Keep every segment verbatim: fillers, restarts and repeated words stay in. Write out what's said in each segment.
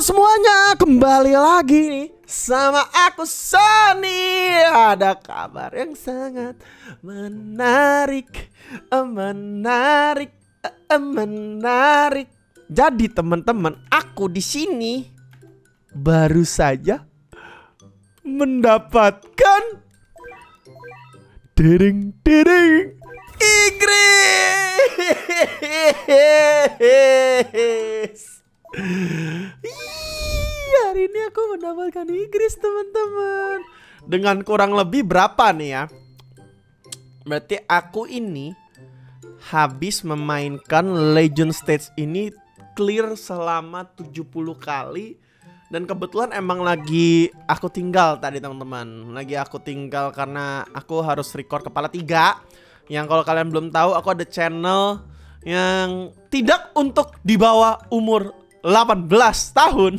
semuanya, kembali lagi nih sama aku Sony. Ada kabar yang sangat menarik, menarik, menarik. Jadi teman-teman, aku di sini baru saja mendapatkan dering dering Inggris. Ih, hari ini aku mendapatkan Inggris teman-teman. Dengan kurang lebih berapa nih ya? Berarti aku ini habis memainkan Legend Stage ini clear selama tujuh puluh kali. Dan kebetulan emang lagi aku tinggal tadi teman-teman. Lagi aku tinggal karena aku harus record kepala tiga. Yang kalau kalian belum tahu, aku ada channel yang tidak untuk di bawah umur delapan belas tahun.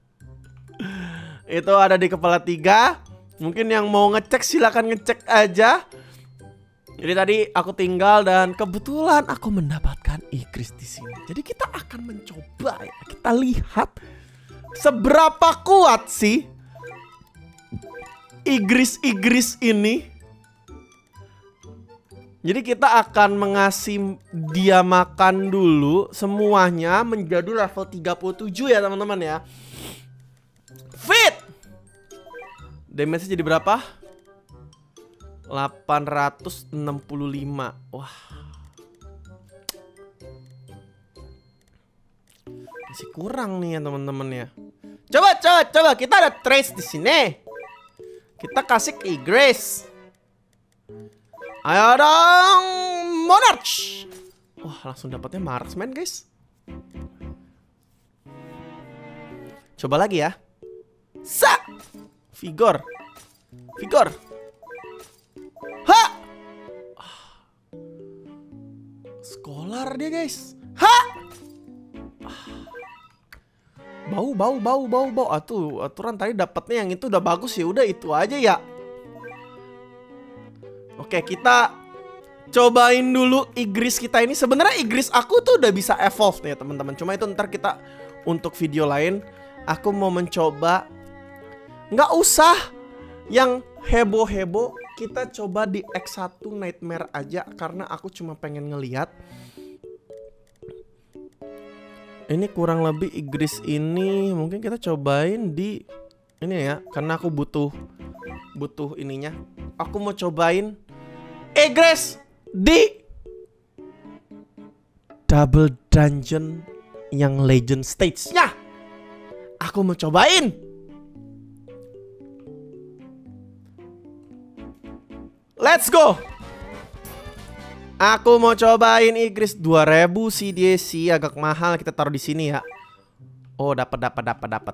Itu ada di kepala tiga. Mungkin yang mau ngecek silakan ngecek aja. Jadi tadi aku tinggal dan kebetulan aku mendapatkan Inggris di sini. Jadi kita akan mencoba ya. Kita lihat seberapa kuat sih Inggris-Inggris ini. Jadi kita akan mengasih dia makan dulu semuanya menjadi level tiga puluh tujuh ya teman-teman ya. Fit. Damage-nya jadi berapa? delapan ratus enam puluh lima. Wah. Masih kurang nih ya teman-teman ya. Coba coba coba kita ada trace di sini. Kita kasih ke Inggris. Ayo dong, Monarch. Wah, langsung dapatnya marksman, guys. Coba lagi ya. Sa. Vigor. Vigor. Ha. Scholar dia, guys. Ha. Bau, bau, bau, bau, bau. Atuh, aturan tadi dapatnya yang itu udah bagus ya. Udah itu aja ya. Oke, kita cobain dulu Inggris kita ini. Sebenarnya Inggris aku tuh udah bisa evolve nih teman-teman. Cuma itu ntar kita untuk video lain. Aku mau mencoba. Nggak usah yang heboh-heboh. Kita coba di X satu Nightmare aja. Karena aku cuma pengen ngeliat. Ini kurang lebih Inggris ini. Mungkin kita cobain di ini ya. Karena aku butuh Butuh ininya. Aku mau cobain Inggris di Double Dungeon yang Legend Stage-nya. Aku mau cobain. Let's go. Aku mau cobain Inggris dua ribu sih dia sih agak mahal, kita taruh di sini ya. Oh, dapat dapat dapat dapat.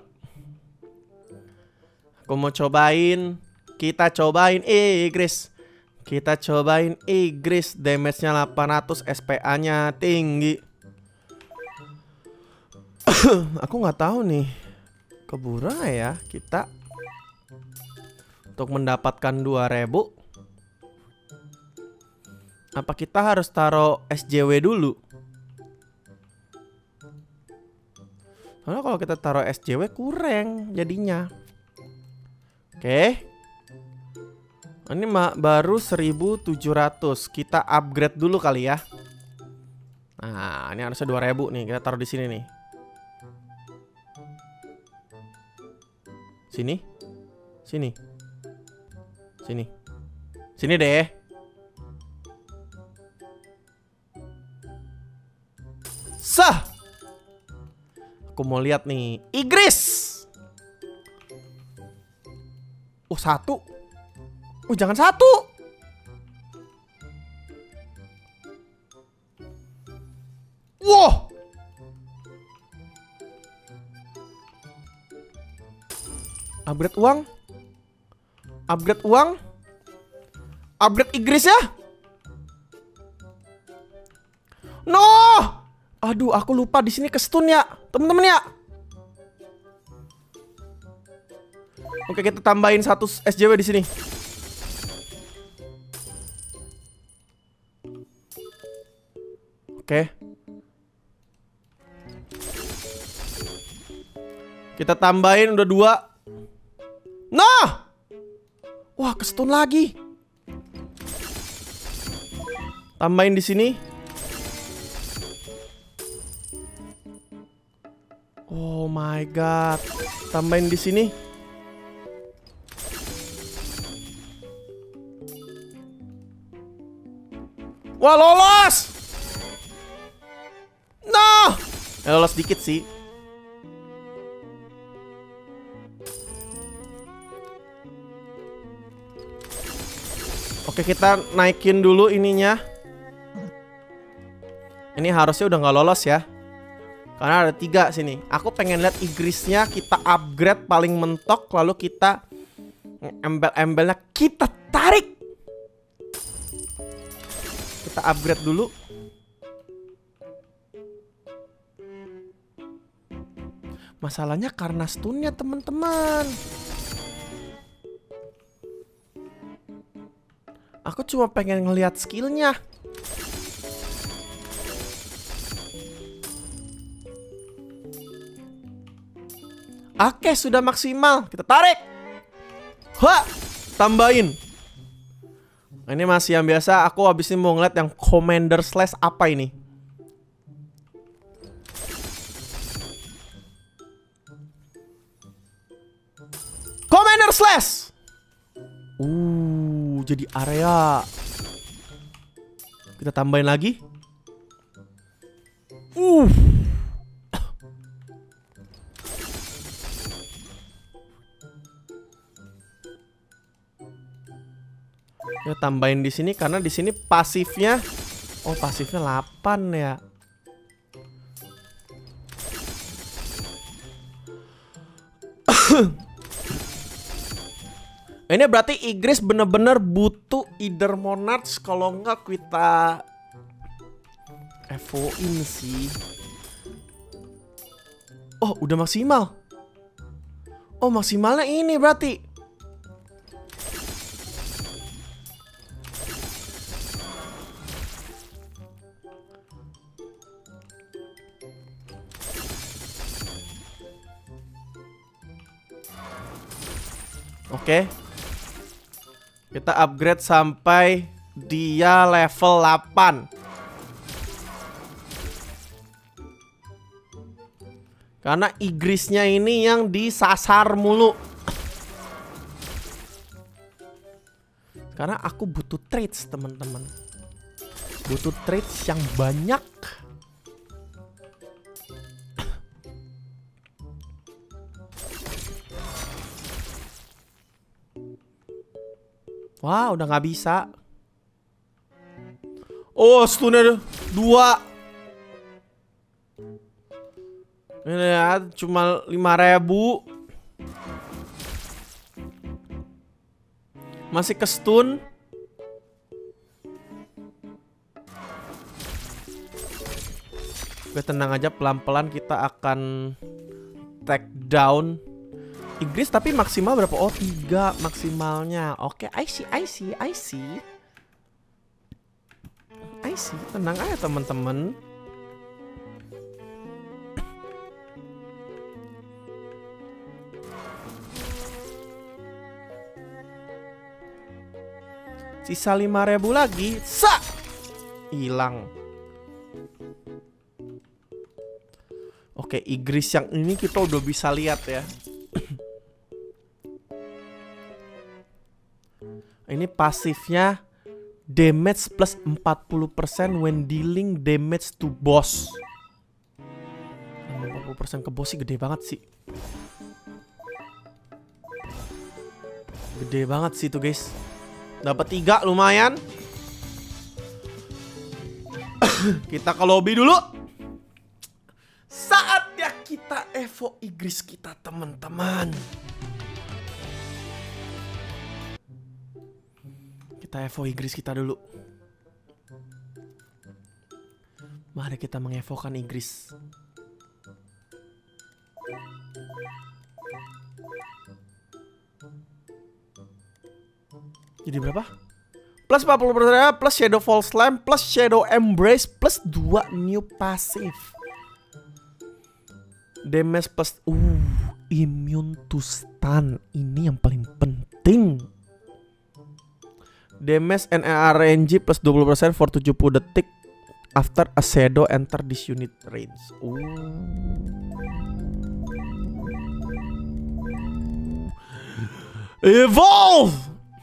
Aku mau cobain. Kita cobain Inggris. Kita cobain Inggris. Damage-nya delapan ratus, S P A-nya tinggi. Aku nggak tahu nih. Keburu ya kita untuk mendapatkan dua ribu. Apa kita harus taruh S J W dulu? Karena kalau kita taruh S J W kurang jadinya. Oke. Ini baru seribu tujuh ratus. Kita upgrade dulu kali ya. Nah, ini harusnya dua ribu nih. Kita taruh di sini nih. Sini. Sini. Sini. Sini deh. Sah. Aku mau lihat nih Inggris. Oh, satu. Oh, jangan satu. Wow. Upgrade uang. Upgrade uang. Upgrade Inggris ya. No. Aduh, aku lupa di sini ke stun ya, temen-temen ya. Oke, kita tambahin satu S J W di sini. Oke. Kita tambahin udah dua. Nah! Wah, kestun lagi. Tambahin di sini. Oh my god. Tambahin di sini. Wah, lolos. No. Ya, lolos dikit sih. Oke, kita naikin dulu ininya. Ini harusnya udah nggak lolos ya. Karena ada tiga sini. Aku pengen lihat igrisnya kita upgrade paling mentok. Lalu kita embel-embelnya kita tarik. Kita upgrade dulu. Masalahnya karena stunnya teman-teman. Aku cuma pengen ngelihat skillnya. Oke, sudah maksimal. Kita tarik. Ha, tambahin. Ini masih yang biasa. Aku habis ini mau ngeliat yang Commander Slash apa ini. Commander Slash. Uh, jadi area. Kita tambahin lagi. Uh. Ya, tambahin di sini karena di sini pasifnya. Oh, pasifnya delapan ya. Ini berarti Igris bener-bener butuh either Monarch, kalau enggak kita F O-in sih. Oh, udah maksimal. Oh, maksimalnya ini berarti. Oke. Kita upgrade sampai dia level delapan. Karena Igrisnya ini yang disasar mulu. Karena aku butuh trades, teman-teman. Butuh trades yang banyak. Wah, udah nggak bisa. Oh, stunnya dua. Ini ya, cuma lima ribu. Masih ke stun. Oke, tenang aja, pelan-pelan kita akan take down Igris. Tapi maksimal berapa? Oh, tiga maksimalnya. Oke, I see, I see, I see. I see, tenang aja teman-teman. Sisa lima ribu lagi. Sa! Hilang. Oke, Igris yang ini kita udah bisa lihat ya. Ini pasifnya damage plus empat puluh persen when dealing damage to boss. empat puluh persen ke boss sih gede banget sih. Gede banget sih itu guys. Dapat tiga lumayan. Kita ke lobby dulu. Saatnya kita evo Igris kita teman-teman. Kita evo Igris kita dulu. Mari kita mengevokan Igris. Jadi berapa? Plus empat puluh persen, plus Shadow Fall Slam, plus Shadow Embrace, plus dua new passive. Damage plus uh Immune to stun. Ini yang paling penting. Damage and R N G plus dua puluh persen for tujuh puluh detik after a shadow enter this unit range. Oh. Evolve.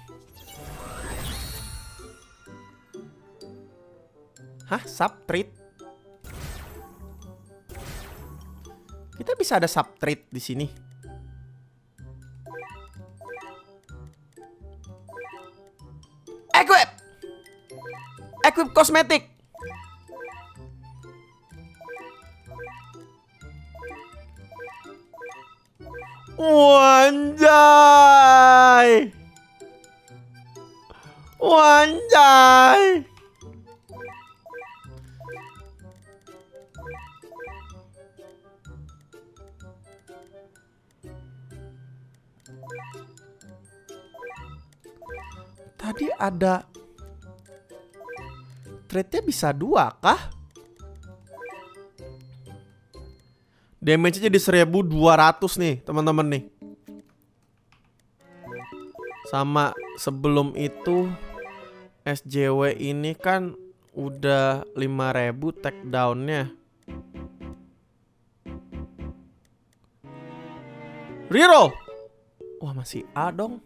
Hah, subtreat? Kita bisa ada subtreat di sini. Equip. Equip kosmetik. Wanjay. Wanjay. Tadi ada trade-nya bisa dua kah? Damage-nya jadi seribu dua ratus nih teman-teman nih. Sama sebelum itu S J W ini kan udah lima ribu takedown-nya. Reroll. Wah, masih A dong.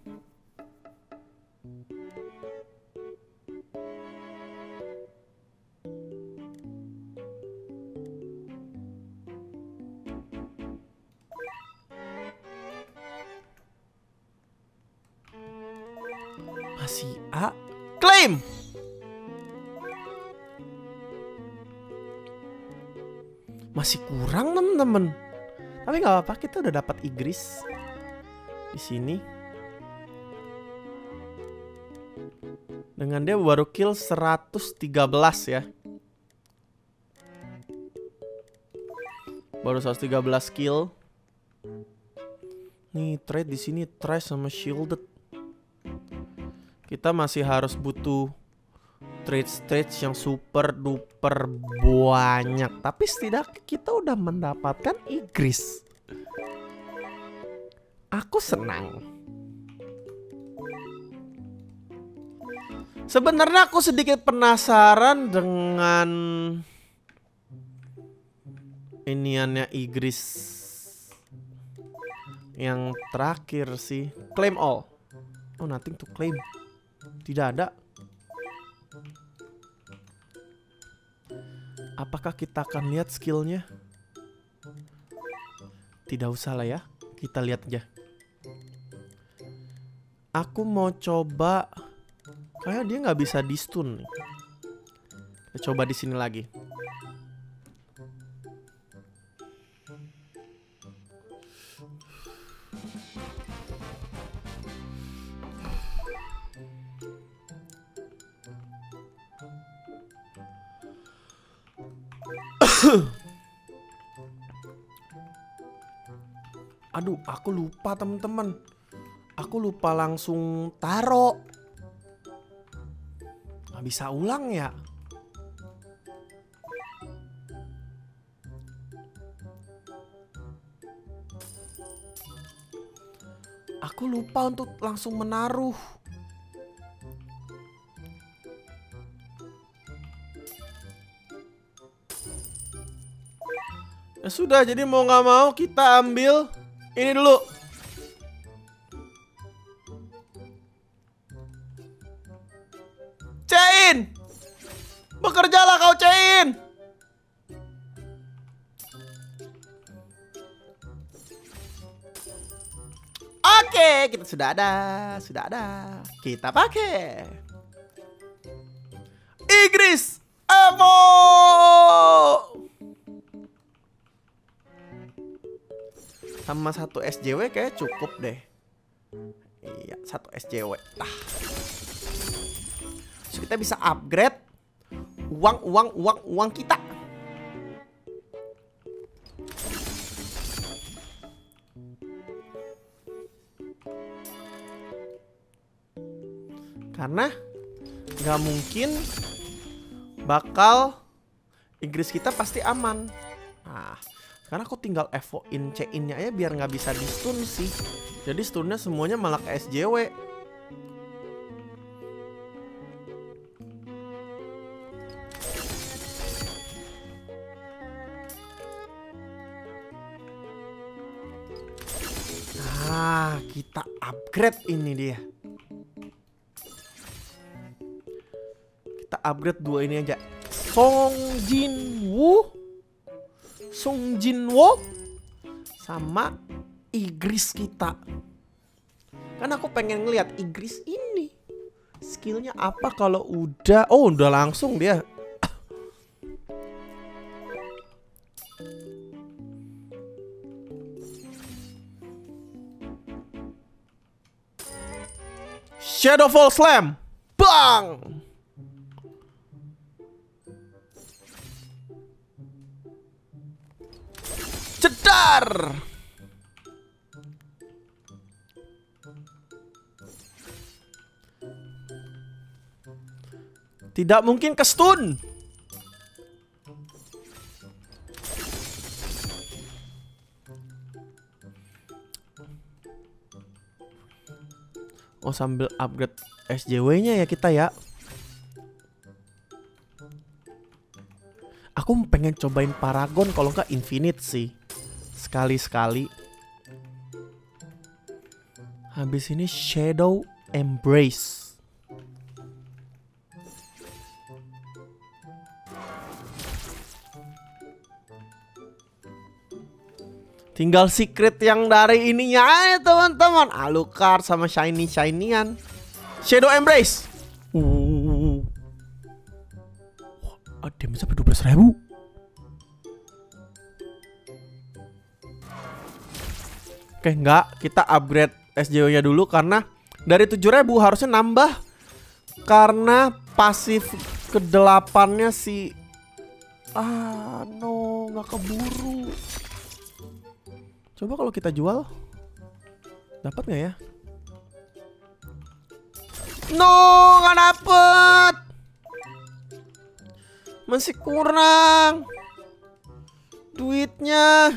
Masih A. Claim. Masih kurang temen-temen. Tapi nggak apa-apa, kita udah dapat Igris di sini. Dengan dia baru kill seratus tiga belas ya. Baru seratus tiga belas kill. Nih trade di sini trash sama shielded. Kita masih harus butuh trade-trade yang super duper banyak. Tapi setidaknya kita udah mendapatkan Igris. Aku senang. Sebenarnya aku sedikit penasaran dengan iniannya Igris yang terakhir sih. Claim all. Oh, nothing to claim. Tidak ada. Apakah kita akan lihat skillnya? Tidak usah lah ya. Kita lihat aja. Aku mau coba. Kayak dia nggak bisa di stun nih. Kita coba di sini lagi. Aduh, aku lupa teman-teman. Aku lupa langsung taro. Gak bisa ulang ya. Aku lupa untuk langsung menaruh. Ya sudah, jadi mau nggak mau kita ambil ini dulu. Chain, bekerjalah kau Chain. Oke, kita sudah ada, sudah ada. Kita pakai Igris Evo. Sama satu S J W kayak cukup deh. Iya, satu S J W. Ah. So, kita bisa upgrade uang, uang, uang, uang kita. Karena nggak mungkin bakal Inggris kita pasti aman. Nah, Karena aku tinggal evoin C-in-nya aja biar nggak bisa di stun sih. Jadi stunnya semuanya malah ke S J W. Nah, kita upgrade ini dia. Kita upgrade dua ini aja. Song Jin Woo, Song Jin Woo, sama Igris kita. Kan aku pengen ngeliat Igris ini skillnya apa kalau udah. Oh, udah langsung dia. Shadowfall Slam. Bang. Cedar. Tidak mungkin ke stun. Oh, sambil upgrade S J W-nya ya kita ya. Aku pengen cobain Paragon kalau nggak Infinite sih. Sekali-sekali. Habis ini Shadow Embrace. Tinggal secret yang dari ininya aja teman-teman. Alucard sama shiny-shinyan. Shadow Embrace. Uh. Wah, damage sampai dua belas ribu. Oke, enggak. Kita upgrade S J W-nya dulu karena dari tujuh ribu harusnya nambah. Karena pasif kedelapannya si... Ah, no. Nggak keburu. Coba kalau kita jual, dapat nggak ya? No, nggak dapet. Masih kurang duitnya.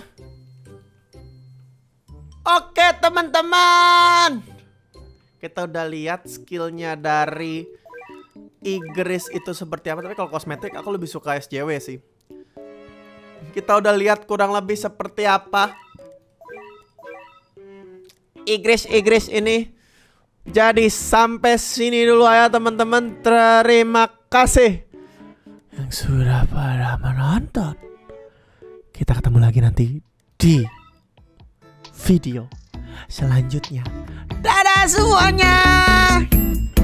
Oke teman-teman, kita udah lihat skillnya dari Igris itu seperti apa. Tapi kalau kosmetik aku lebih suka S J W sih. Kita udah lihat kurang lebih seperti apa Igris-Igris ini. Jadi sampai sini dulu ya teman-teman. Terima kasih yang sudah pada menonton. Kita ketemu lagi nanti di video selanjutnya. Dadah semuanya.